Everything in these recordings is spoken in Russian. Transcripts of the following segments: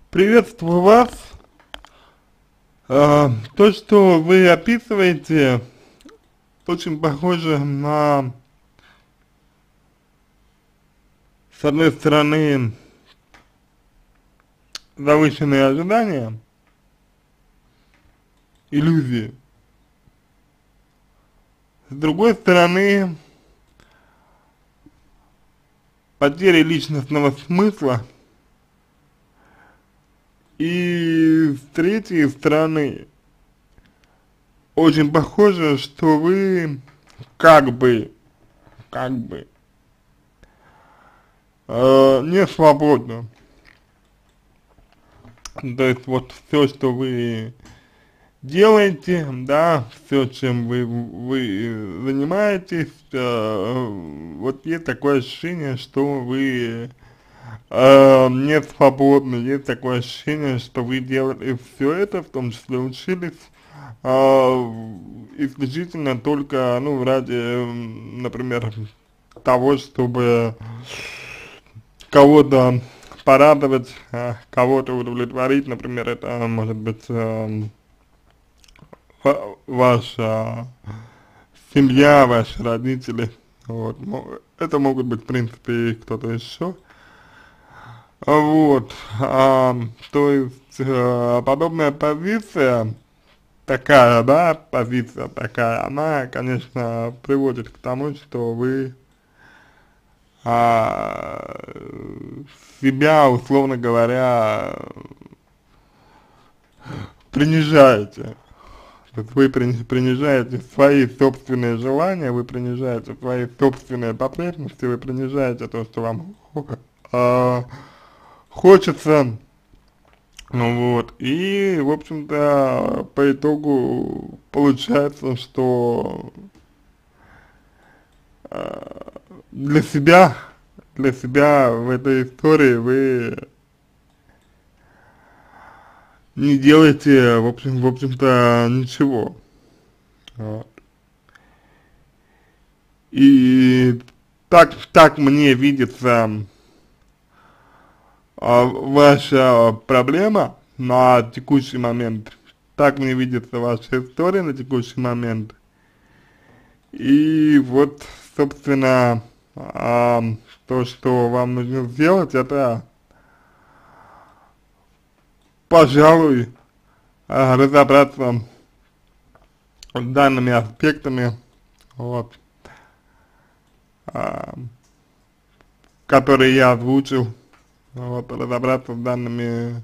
Приветствую вас. То, что вы описываете, очень похоже на, с одной стороны, завышенные ожидания, иллюзии, с другой стороны, потери личностного смысла, и с третьей стороны, очень похоже, что вы как бы не свободны. То есть вот все, что вы делаете, да, все, чем вы занимаетесь, вот есть такое ощущение, что вы не свободны, есть такое ощущение, что вы делали все это, в том числе учились, исключительно только, ну, ради, например, того, чтобы кого-то порадовать, кого-то удовлетворить, например, это может быть ваша семья, ваши родители, вот, это могут быть, в принципе, и кто-то еще, вот, то есть, подобная позиция, такая, да, позиция такая, она, конечно, приводит к тому, что вы а, себя, условно говоря, принижаете. То есть вы принижаете свои собственные желания, вы принижаете свои собственные потребности, вы принижаете то, что вам а, хочется, ну вот, и, в общем-то, по итогу получается, что для себя, для себя в этой истории вы не делаете, в общем-то, ничего. Вот. И так мне видится ваша проблема на текущий момент. Так мне видится ваша история на текущий момент. И вот, собственно, то, что вам нужно сделать, это, пожалуй, разобраться с данными аспектами, вот, а, которые я озвучил, вот, разобраться с данными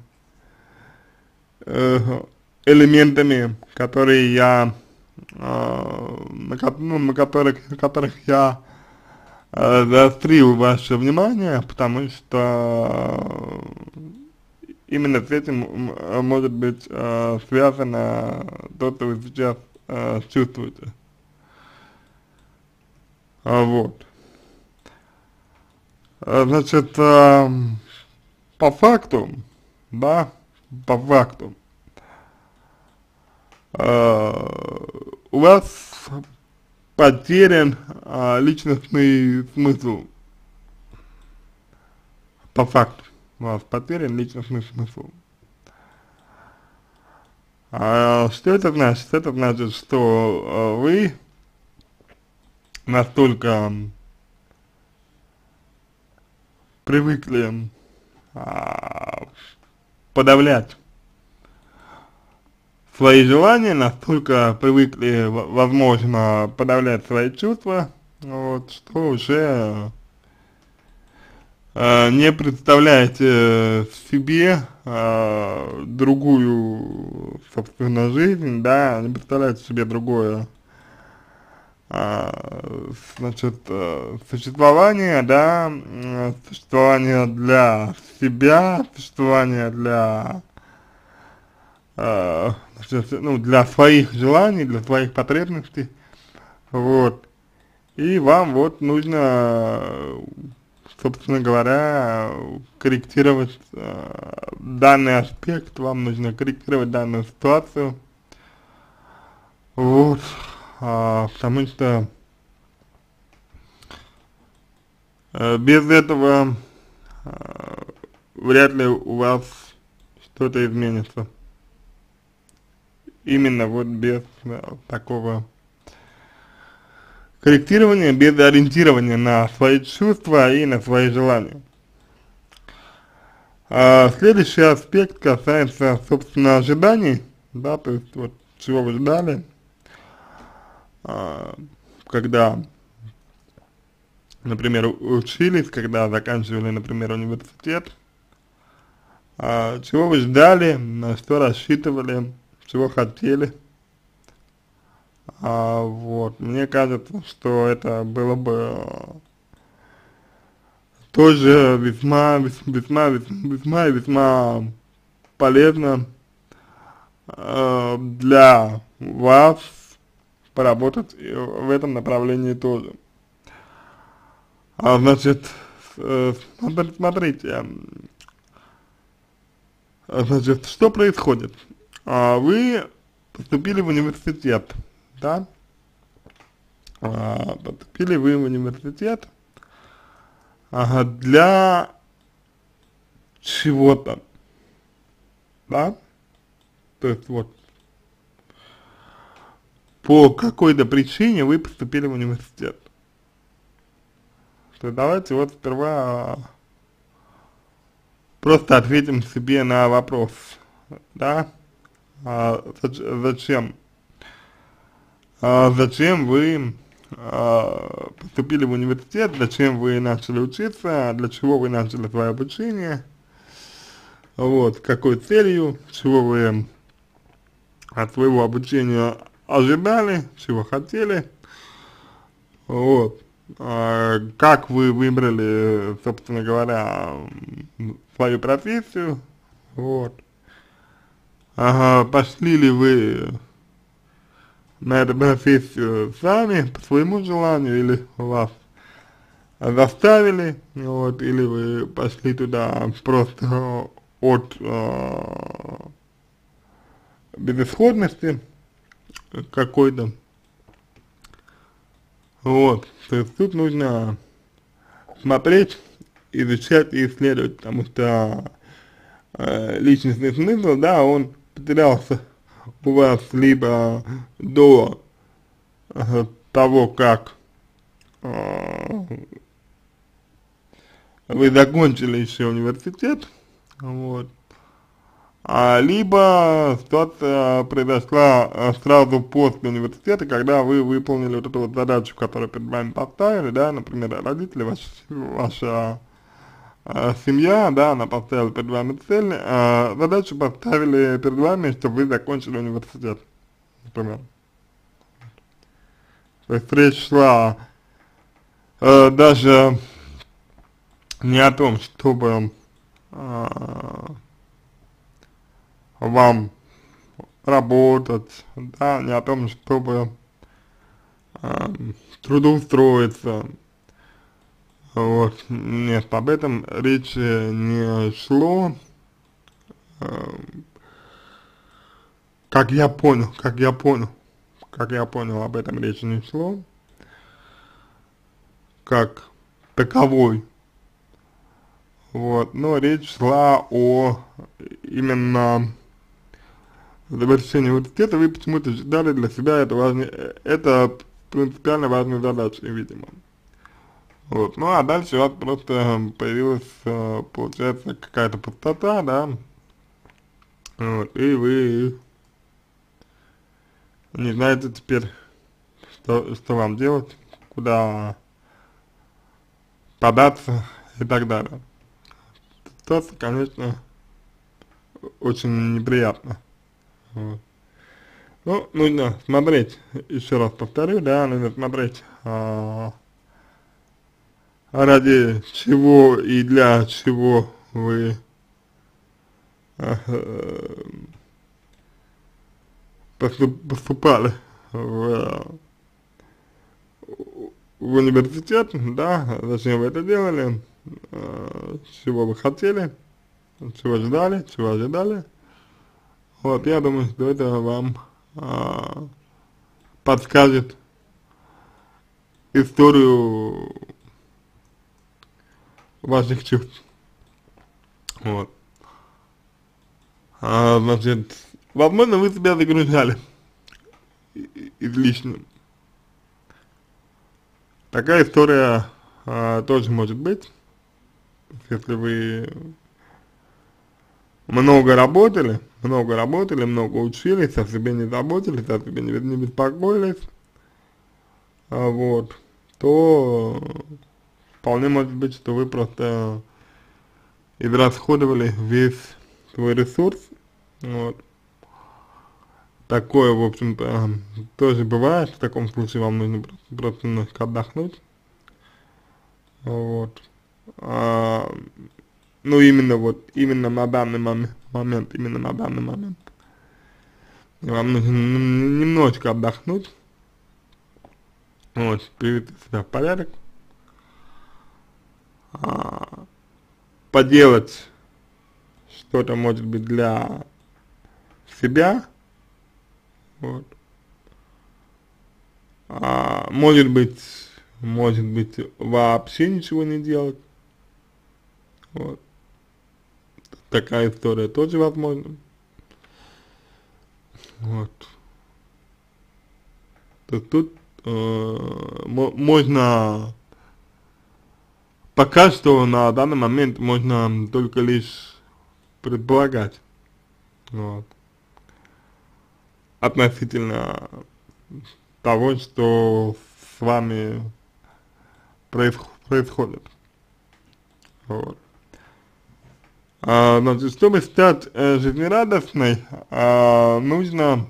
элементами, которые я, на которых я заострил ваше внимание, потому что именно с этим может быть связано то, что вы сейчас чувствуете. Вот. Значит, по факту, да, по факту, у вас потерян личностный смысл. По факту, у вас потерян личностный смысл. Что это значит? Это значит, что вы настолько привыкли подавлять свои желания, настолько привыкли, возможно, подавлять свои чувства, вот, что уже не представляете себе другую, собственно, жизнь, да, не представляете себе другое, значит, существование, да, существование для себя, существование для, значит, ну, для своих желаний, для своих потребностей, вот, и вам вот нужно, собственно говоря, корректировать данный аспект, вам нужно корректировать данную ситуацию, вот, потому что без этого вряд ли у вас что-то изменится. Именно вот без такого корректирования, без ориентирования на свои чувства и на свои желания. Следующий аспект касается, собственно, ожиданий, да, то есть вот чего вы ждали, а, когда, например, учились, когда заканчивали, например, университет, чего вы ждали, на что рассчитывали, чего хотели. Вот, мне кажется, что это было бы тоже весьма полезно для вас поработать в этом направлении тоже. Значит, смотрите, значит, что происходит? Вы поступили в университет, да? Поступили вы в университет для чего-то, да? То есть вот по какой-то причине вы поступили в университет. То есть давайте вот сперва просто ответим себе на вопрос, да? Зачем? Зачем вы поступили в университет, зачем вы начали учиться, для чего вы начали свое обучение, вот, с какой целью, чего вы от своего обучения ожидали, чего хотели, вот, как вы выбрали, собственно говоря, свою профессию, вот, пошли ли вы на эту профессию сами, по своему желанию, или вас заставили, вот, или вы пошли туда просто от безысходности какой-то, вот, то есть тут нужно смотреть, изучать и исследовать, потому что личностный смысл, да, он потерялся у вас либо до того, как вы закончили еще университет, вот, либо ситуация произошла сразу после университета, когда вы выполнили вот эту вот задачу, которую перед вами поставили, да, например, родители, ваша семья, да, она поставила перед вами цель, задачу поставили перед вами, чтобы вы закончили университет, например. То есть речь шла даже не о том, чтобы вам работать, да, не о том, чтобы трудоустроиться, вот, нет, об этом речи не шло, как я понял, об этом речи не шло, как таковой, вот, но речь шла о именно завершении университета, вы почему-то считали для себя это принципиально важной задачей, видимо. Вот, ну а дальше у вас просто появилась, получается, какая-то пустота, да, вот, и вы не знаете теперь, что вам делать, куда податься и так далее. Ситуация, конечно, очень неприятно. Вот. Ну, нужно смотреть, еще раз повторю, да, нужно смотреть, ради чего и для чего вы поступали в университет, да, зачем вы это делали, чего вы хотели, чего ждали, чего ожидали. Вот, я думаю, что это вам подскажет историю ваших чувств. Вот. Значит, возможно, вы себя загружали излишне. Такая история тоже может быть, если вы много работали, много учились, о себе не заботились, о себе не беспокоились, вот, то вполне может быть, что вы просто израсходовали весь свой ресурс, вот. Такое, в общем-то, тоже бывает, в таком случае вам нужно просто немножко отдохнуть, вот. Ну, именно на данный момент, вам нужно немножечко отдохнуть, вот, привести себя в порядок, поделать что-то, может быть, для себя, вот, может быть, вообще ничего не делать, вот, такая история тоже возможна, вот, то тут можно, пока что на данный момент можно только лишь предполагать, вот, относительно того, что с вами происходит, вот. Значит, чтобы стать жизнерадостной, нужно,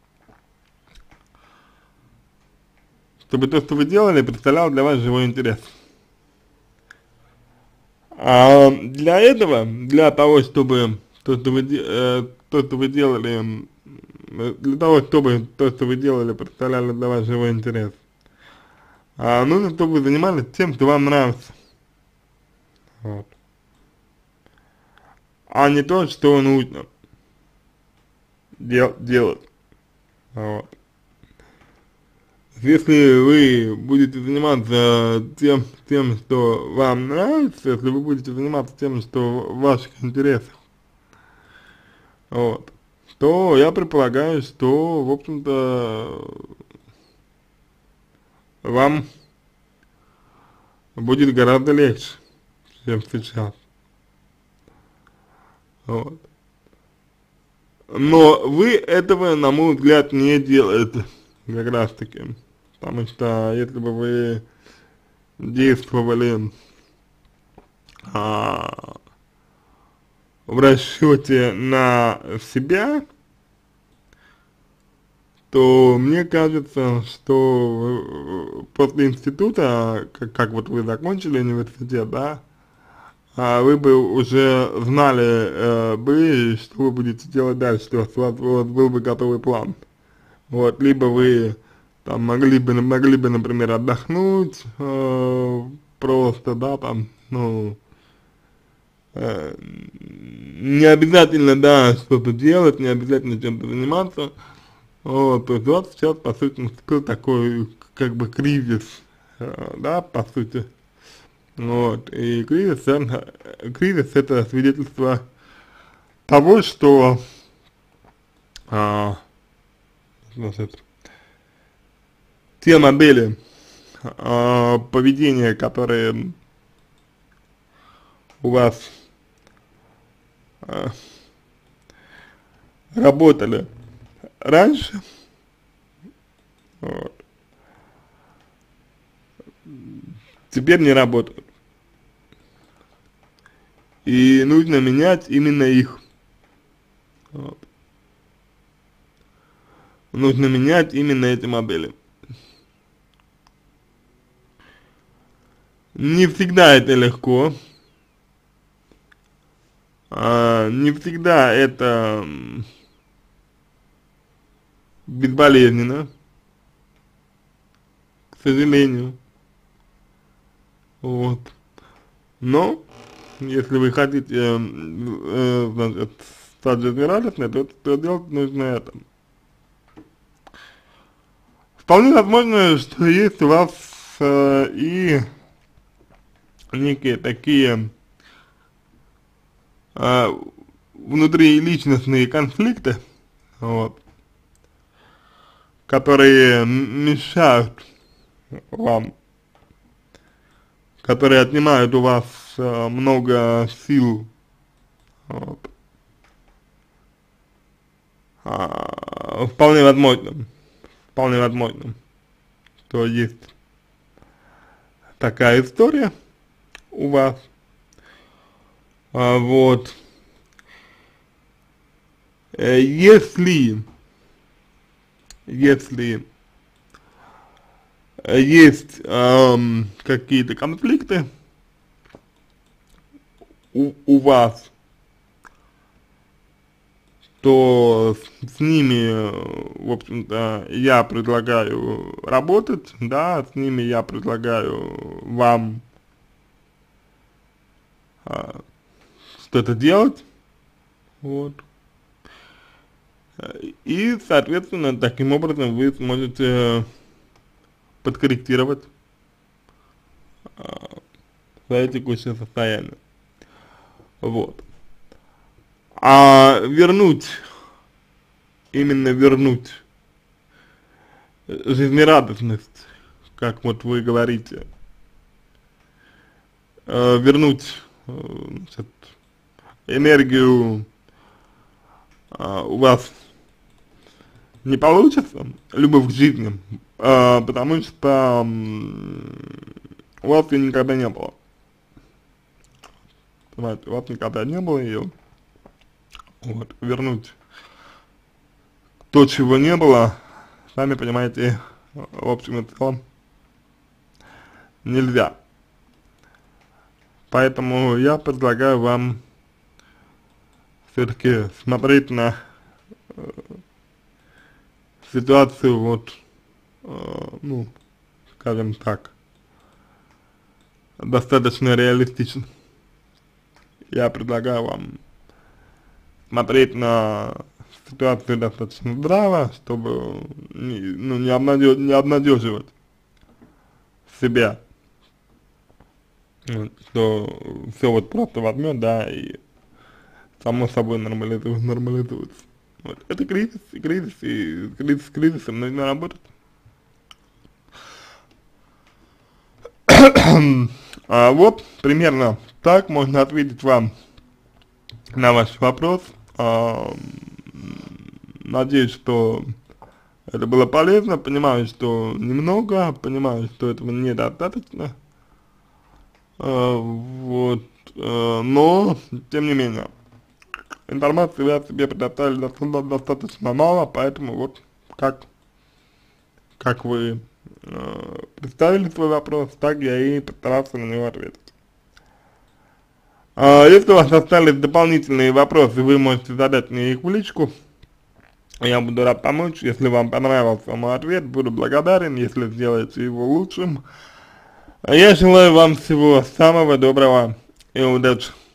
чтобы то, что вы делали, представляло для вас живой интерес. Для этого, для того, чтобы то, что вы делали, для того, чтобы то, что вы делали, представляло для вас живой интерес, нужно, чтобы вы занимались тем, что вам нравится, вот, а не то, что нужно делать, вот. Если вы будете заниматься тем, что вам нравится, если вы будете заниматься тем, что в ваших интересах, вот, то я предполагаю, что, в общем-то, вам будет гораздо легче, чем сейчас, вот. Но вы этого, на мой взгляд, не делаете, как раз таки, потому что если бы вы действовали в расчете на себя, то мне кажется, что после института, как вот вы закончили университет, да, вы бы уже знали что вы будете делать дальше, то есть у вас был бы готовый план. Вот, либо вы там могли бы, например, отдохнуть, просто, да, там, ну, не обязательно, да, что-то делать, не обязательно чем-то заниматься, вот, то есть у вас сейчас, по сути, наступил такой, как бы, кризис, да, по сути, вот, и кризис это свидетельство того, что, значит, те модели поведения, которые у вас работали раньше, вот, теперь не работают. И нужно менять именно их. Вот. Нужно менять именно эти модели. Не всегда это легко, не всегда это безболезненно, к сожалению, вот. Но, если вы хотите, значит, стать жизнерадостной, то делать нужно это. Вполне возможно, что есть у вас и некие такие внутриличностные конфликты, вот, которые мешают вам, которые отнимают у вас много сил, вот. Вполне возможно, что есть такая история у вас, вот. Если есть какие-то конфликты у вас, то с ними, в общем-то, я предлагаю работать, да, с ними я предлагаю вам что-то делать, вот. И, соответственно, таким образом вы сможете подкорректировать свое текущее состояние. Вот. А именно вернуть жизнерадостность, как вот вы говорите, вернуть значит, энергию у вас не получится, любовь к жизни, потому что у вас ее никогда не было. Понимаете, у вас никогда не было ее. Вот, вернуть то, чего не было, сами понимаете, в общем и целом, нельзя. Поэтому я предлагаю вам все-таки смотреть на ситуацию вот, ну, скажем так, достаточно реалистично. Я предлагаю вам смотреть на ситуацию достаточно здраво, чтобы не обнадеживать себя, вот, что все вот просто возьмет, да, и само собой нормализуется. Вот. Это кризис, и кризис с кризисом нужно работать. Вот, примерно так можно ответить вам на ваш вопрос. Надеюсь, что это было полезно. Понимаю, что немного, понимаю, что этого недостаточно. Вот, но, тем не менее, информации вы о себе предоставили достаточно мало, поэтому вот как вы представили свой вопрос, так я и постарался на него ответить. Если у вас остались дополнительные вопросы, вы можете задать мне их в личку. Я буду рад помочь. Если вам понравился мой ответ, буду благодарен, если сделаете его лучшим. Я желаю вам всего самого доброго и удачи.